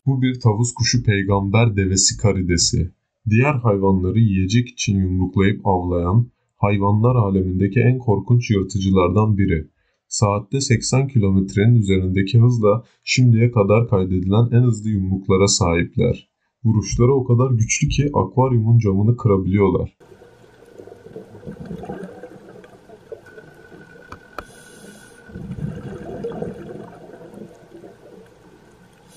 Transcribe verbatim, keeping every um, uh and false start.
Bu bir tavus kuşu peygamber devesi karidesi. Diğer hayvanları yiyecek için yumruklayıp avlayan, hayvanlar alemindeki en korkunç yırtıcılardan biri. Saatte seksen kilometrenin üzerindeki hızla şimdiye kadar kaydedilen en hızlı yumruklara sahipler. Vuruşları o kadar güçlü ki akvaryumun camını kırabiliyorlar.